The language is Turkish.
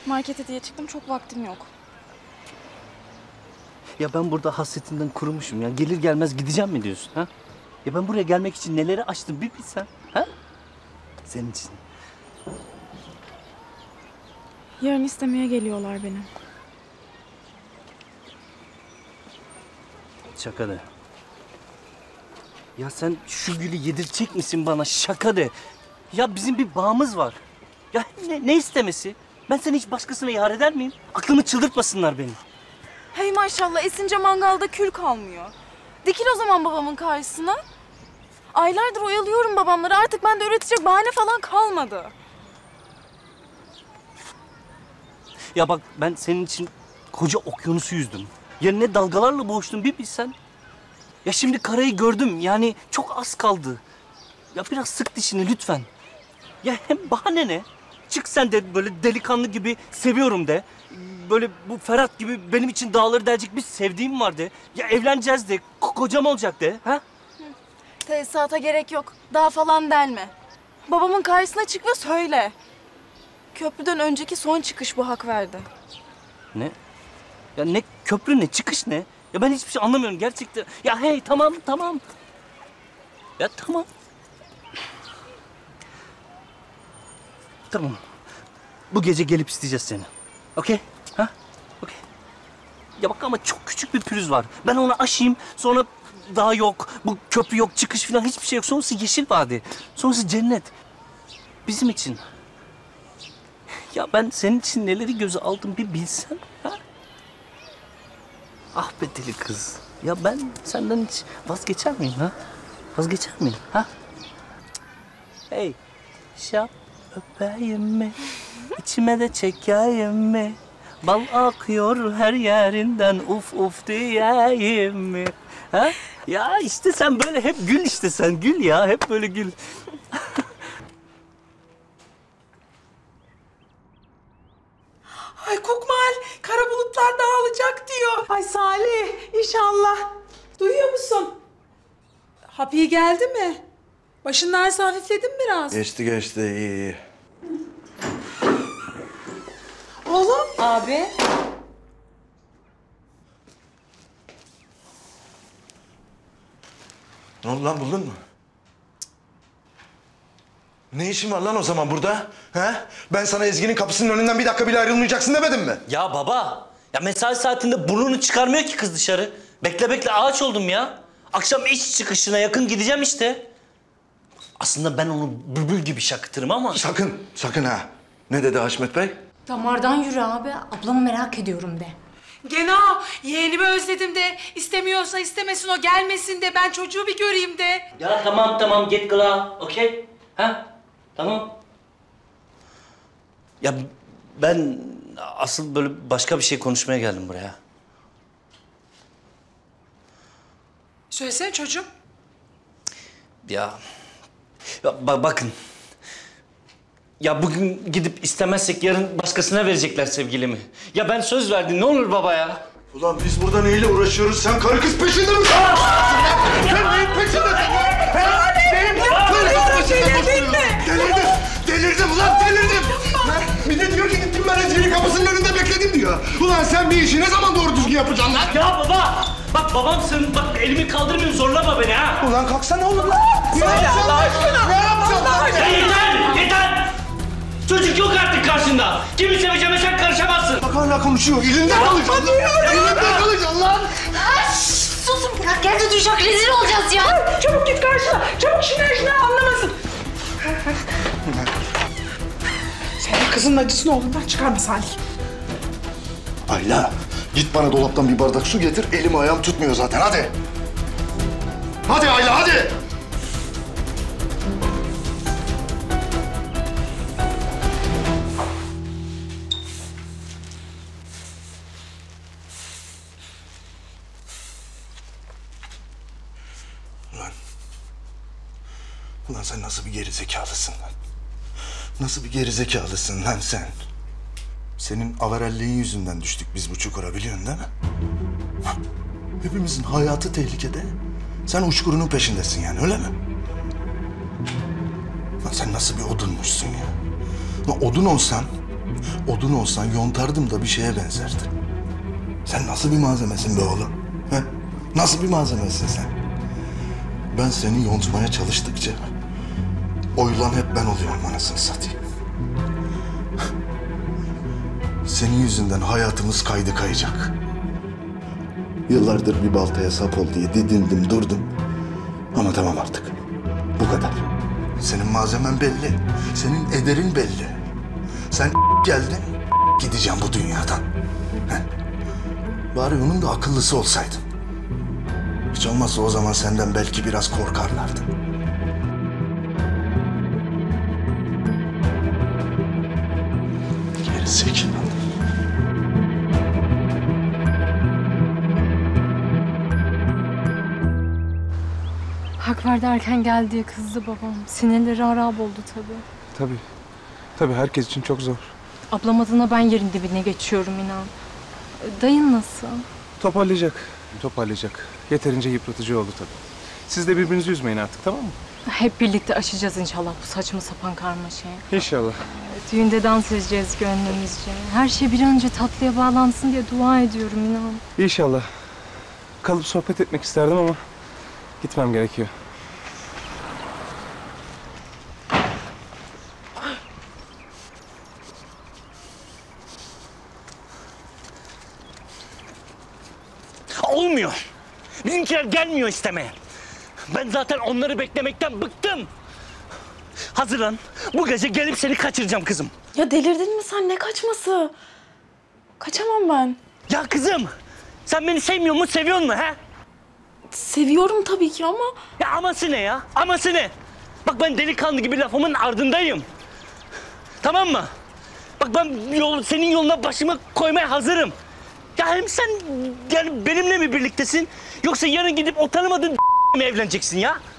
Markete diye çıktım, çok vaktim yok. Ya ben burada hasretinden kurumuşum ya. Gelir gelmez gideceğim mi diyorsun ha? Ya ben buraya gelmek için neleri açtım bir bilsen ha? Senin için. Yarın istemeye geliyorlar beni. Şaka de. Ya sen şu gülü yedirecek misin bana? Şaka de. Ya bizim bir bağımız var. Ya ne istemesi? Ben seni hiç başkasına yar eder miyim? Aklımı çıldırtmasınlar beni. Hey maşallah, esince mangalda kül kalmıyor. Dikil o zaman babamın karşısına. Aylardır oyalıyorum babamları. Artık bende üretecek bahane falan kalmadı. Ya bak ben senin için koca okyanusu yüzdüm. Ya ne dalgalarla boğuştum bir bilsen. Ya şimdi karayı gördüm yani çok az kaldı. Ya biraz sık dişini lütfen. Ya hem bahane ne? Çık sen de böyle delikanlı gibi seviyorum de. Böyle bu Ferhat gibi benim için dağları delecek bir sevdiğim var de. Ya evleneceğiz de, kocam olacak de. Ha? Tesisata gerek yok. Daha falan delme. Babamın karşısına çık ve söyle. Köprüden önceki son çıkış bu, hak verdi. Ne? Ya ne köprü ne, çıkış ne? Ya ben hiçbir şey anlamıyorum gerçekten. Ya hey tamam. Ya tamam. Tamam. Bu gece gelip isteyeceğiz seni. Okey? Ha? Okey. Ya bak ama çok küçük bir pürüz var. Ben onu aşayım, sonra dağ yok, bu köprü yok, çıkış falan hiçbir şey yok. Sonrası yeşil vadi. Sonrası cennet. Bizim için. Ya ben senin için neleri göze aldım bir bilsen. Ha? Ah be deli kız. Ya ben senden hiç vazgeçer miyim ha? Vazgeçer miyim ha? Hey, şap öpeyim mi? İçime de çekeyim mi? Bal akıyor her yerinden uf uf diyeyim mi? Ha? Ya işte sen böyle hep gül işte sen gül ya hep böyle gül. Ay Kukmal, kara bulutlar dağılacak diyor. Ay Salih, inşallah. Duyuyor musun? Hapi geldi mi? Başının ağrısı hafifledi mi biraz? Geçti, iyi. Oğlum. Abi. Ne oldu lan, buldun mu? Ne işin var lan o zaman burada? He? Ben sana Ezgi'nin kapısının önünden bir dakika bile ayrılmayacaksın demedim mi? Ya baba, ya mesai saatinde burnunu çıkarmıyor ki kız dışarı. Bekle ağaç oldum ya. Akşam iş çıkışına yakın gideceğim işte. Aslında ben onu bülbül gibi şakıtırım ama... Sakın ha. Ne dedi Haşmet Bey? Damardan yürü abi. Ablamı merak ediyorum de. Gene yeğenimi özledim de. İstemiyorsa istemesin, o gelmesin de. Ben çocuğu bir göreyim de. Ya tamam get gla, okey? Ha? Tamam. Ya ben asıl böyle başka bir şey konuşmaya geldim buraya. Söylesene çocuğum. Ya bakın. Ya bugün gidip istemezsek yarın başkasına verecekler sevgilimi. Ya ben söz verdim, ne olur baba ya. Ulan biz burada neyle uğraşıyoruz? Sen karı kız peşinde misin? Sen neyin peşindesin? Delirdim ulan delirdim. Bir de diyor ki gittim ben Ezgi'nin kapısının önünde bekledim diyor. Ulan sen bir işi ne zaman doğru düzgün yapacaksın lan? Ya baba! Bak babamsın, bak elimi kaldırmıyorum, zorlama beni ha! Ulan kalksana oğlum lan! Söyle Allah aşkına! Ne yapacaksın lan? Ya yeter! Çocuk yok artık karşında! Kimi seveceğime sen karışamazsın! Bak hala konuşuyor, elinde kalacaksın lan! Elinde kalacaksın lan! Susun bırak, yerde duyacak, rezil olacağız ya. Çabuk git karşına! Çabuk şuna anlamasın! Sen kızın acısını oğlundan çıkarma Salih. Ayla, git bana dolaptan bir bardak su getir, elim ayağım tutmuyor zaten, hadi! Hadi Ayla, hadi! Ulan sen nasıl bir gerizekalısın lan? Nasıl bir gerizekalısın lan sen? Senin avarelliğin yüzünden düştük biz bu çukura, biliyorsun değil mi? Hepimizin hayatı tehlikede. Sen uçkurunun peşindesin yani, öyle mi? Lan sen nasıl bir odunmuşsun ya? Lan odun olsan Odun olsan yontardım da bir şeye benzerdin. Sen nasıl bir malzemesin be oğlum? He? Nasıl bir malzemesin sen? Ben seni yontmaya çalıştıkça oyulan hep ben oluyorum anasını satayım. Senin yüzünden hayatımız kaydı kayacak. Yıllardır bir baltaya sap ol diye didindim durdum. Ama tamam artık. Bu kadar. Senin malzemen belli. Senin ederin belli. Sen geldin, gideceğim bu dünyadan. He? Bari onun da akıllısı olsaydın. Hiç olmazsa o zaman senden belki biraz korkarlardı. Gerizekalı. Hak verdi erken geldi diye kızdı babam. Sinirleri harap oldu tabii. Tabii. Tabii herkes için çok zor. Ablam adına ben yerin dibine geçiyorum inan. Dayın nasıl? Toparlayacak. Toparlayacak. Yeterince yıpratıcı oldu tabii. Siz de birbirinizi üzmeyin artık, tamam mı? Hep birlikte aşacağız inşallah bu saçma sapan karmaşayı. İnşallah. Düğünde dans edeceğiz gönlümüzce. Her şey bir an önce tatlıya bağlansın diye dua ediyorum inan. İnşallah. Kalıp sohbet etmek isterdim ama gitmem gerekiyor. Olmuyor. Bizimkiler gelmiyor istemeye. Ben zaten onları beklemekten bıktım. Hazırlan. Bu gece gelip seni kaçıracağım kızım. Ya delirdin mi sen? Ne kaçması? Kaçamam ben. Ya kızım, sen beni sevmiyor musun, seviyor musun ha? Seviyorum tabii ki ama... Ya aması ne ya? Aması ne? Bak ben delikanlı gibi lafımın ardındayım. Tamam mı? Bak ben senin yoluna başımı koymaya hazırım. Ya hem sen yani benimle mi birliktesin? Yoksa yarın gidip o tanımadığın mi evleneceksin ya?